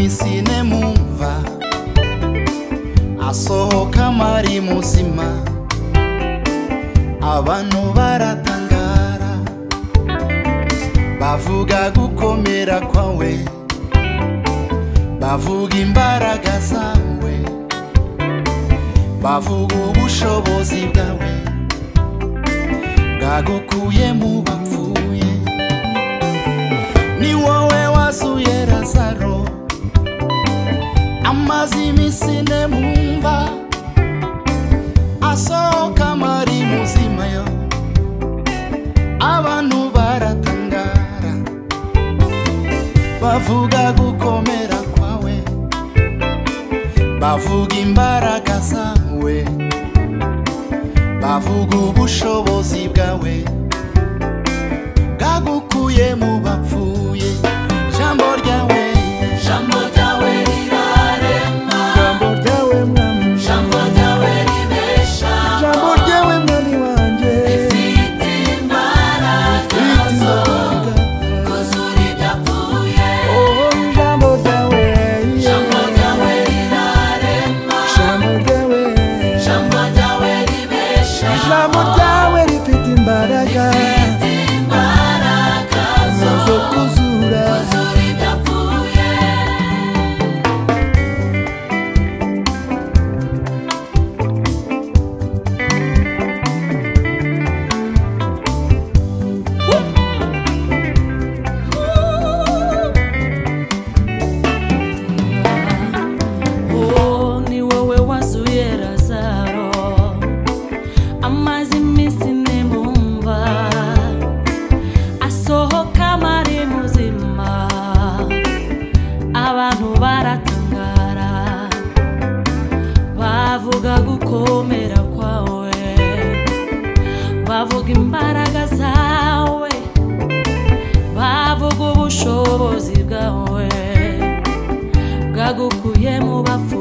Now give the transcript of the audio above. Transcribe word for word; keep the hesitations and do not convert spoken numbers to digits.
iminsi ine mumva asohoka mari muzima, abantu baratangara bavuga gukomera kwawe, bavuga imbaraga zawe, bavuga ubushobozi bwawe bwagukuye mu bapfuye. Ni wowe wazuye Lazaro amaze iminsi ine mumva asohoka mari muzima yo, abantu baratangara bavuga gukomera kwawe, bavuga imbaraga zawe, bavuga ubushobozi bwawe bwagukuye mu bapfuye. Jambo ryawe, jambo ryawe rirarema, jambo ryawe mwami, jambo ryawe ribesha, jambo ryawe mwami wanje rifite imbaraga zo kuzura ibyapfuye. Oh, jambo ryawe, jambo ryawe rirarema, jambo ryawe, jambo ryawe ribesha, jambo ryawe rifite imbaraga zo kuzura ibyapfuye. Oh, ni wowe wazuye Lazaro amaze iminsi ine mumva asohoka mari muzima, abantu baratangara bavuga gukomera kwawe, bavuga imbaraga zawe, bavuga ubushobozi bwawe bwagukuye mu bapfuye.